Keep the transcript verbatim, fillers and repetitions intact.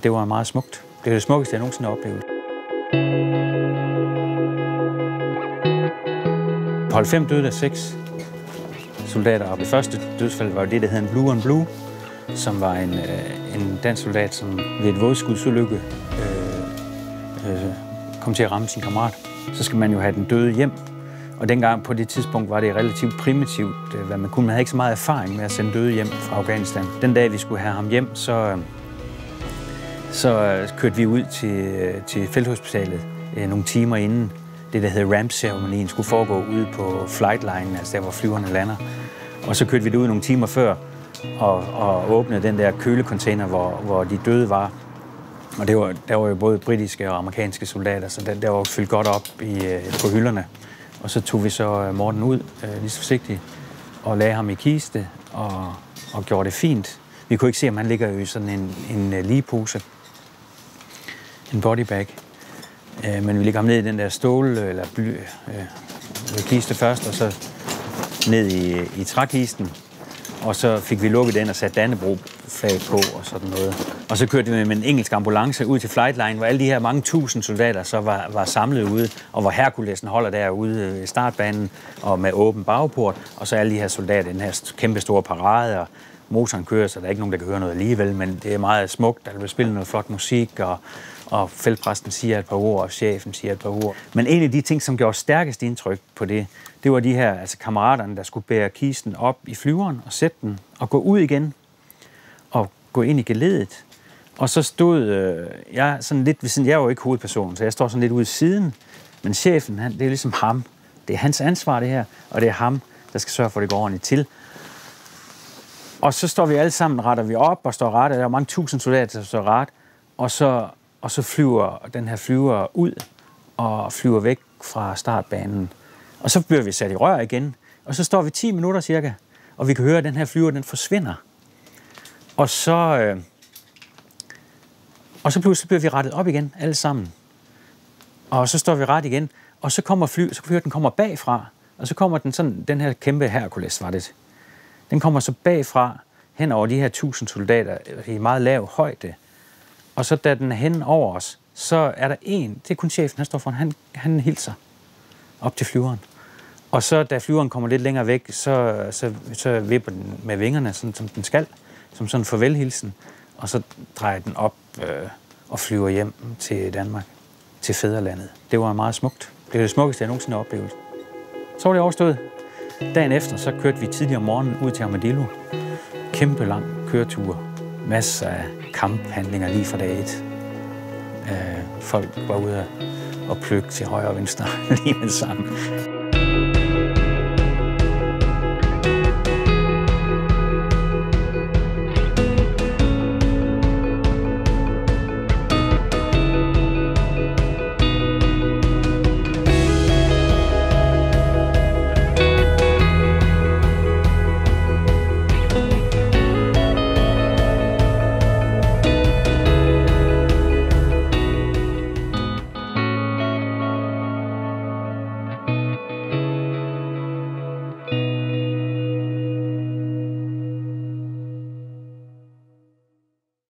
Det var meget smukt. Det er det smukkeste, jeg nogensinde har oplevet. På hold fem døde der seks soldater, og det første dødsfald var det, der hed en Blue on Blue, som var en, øh, en dansk soldat, som ved et vådskudsulykke øh, øh, kom til at ramme sin kammerat. Så skal man jo have den døde hjem, og dengang på det tidspunkt var det relativt primitivt, øh, hvad man kunne. Man havde ikke så meget erfaring med at sende døde hjem fra Afghanistan. Den dag, vi skulle have ham hjem, så, øh, så kørte vi ud til, til felthospitalet øh, nogle timer inden det, der hedder ramp-ceremonien, skulle foregå ude på flightline, altså der, hvor flyverne lander. Og så kørte vi det ud nogle timer før og, og åbnede den der kølecontainer, hvor, hvor de døde var. Og det var, der var jo både britiske og amerikanske soldater, så der, der var fyldt godt op i, på hylderne. Og så tog vi så Morten ud, øh, lige så forsigtigt, og lagde ham i kiste og, og gjorde det fint. Vi kunne ikke se, om han ligger i sådan en, en ligepose, en bodybag. Men vi lægger ham ned i den der stål eller bly, øh, kiste først, og så ned i, i trækisten. Og så fik vi lukket den og sat Dannebrog-flag på og sådan noget. Og så kørte vi med en engelsk ambulance ud til flightline, hvor alle de her mange tusind soldater så var, var samlet ude, og hvor Herkulesen holder derude i startbanen og med åben bagport. Og så alle de her soldater i den her kæmpe store parade, og motoren kører, så der er ikke nogen, der kan høre noget alligevel, men det er meget smukt. Der bliver spillet noget flot musik, og Og feltpræsten siger et par ord, og chefen siger et par ord. Men en af de ting, som gjorde stærkest indtryk på det, det var de her altså kammeraterne, der skulle bære kisten op i flyveren og sætte den, og gå ud igen, og gå ind i geledet. Og så stod øh, jeg sådan lidt ved siden, jeg var jo ikke hovedpersonen, så jeg står sådan lidt ude i siden, men chefen, han, det er ligesom ham. Det er hans ansvar, det her, og det er ham, der skal sørge for, at det går ordentligt til. Og så står vi alle sammen, retter vi op og står ret, der er mange tusind soldater, der står ret, og så Og så flyver den her flyver ud og flyver væk fra startbanen. Og så bliver vi sat i rør igen. Og så står vi ti minutter cirka, og vi kan høre, at den her flyver, den forsvinder. Og så, øh, og så pludselig bliver vi rettet op igen, alle sammen. Og så står vi ret igen, og så kommer fly, så kan vi høre, at den kommer bagfra. Og så kommer den sådan, den her kæmpe Hercules, var det. Den kommer så bagfra, hen over de her tusind soldater, i meget lav højde. Og så da den er hen over os, så er der en, det er kun chefen, han står foran, han, han hilser op til flyveren. Og så da flyveren kommer lidt længere væk, så, så, så vipper den med vingerne, sådan som den skal, som sådan en farvelhilsen. Og så drejer den op øh, og flyver hjem til Danmark, til fædrelandet. Det var meget smukt. Det er det smukkeste, jeg nogensinde har oplevet. Så var det overstået. Dagen efter, så kørte vi tidligere om morgenen ud til Armadillo. Kæmpe lang køretur. Masser af kamphandlinger lige fra dag et. Øh, folk var ude og plukke til højre og venstre lige med det samme.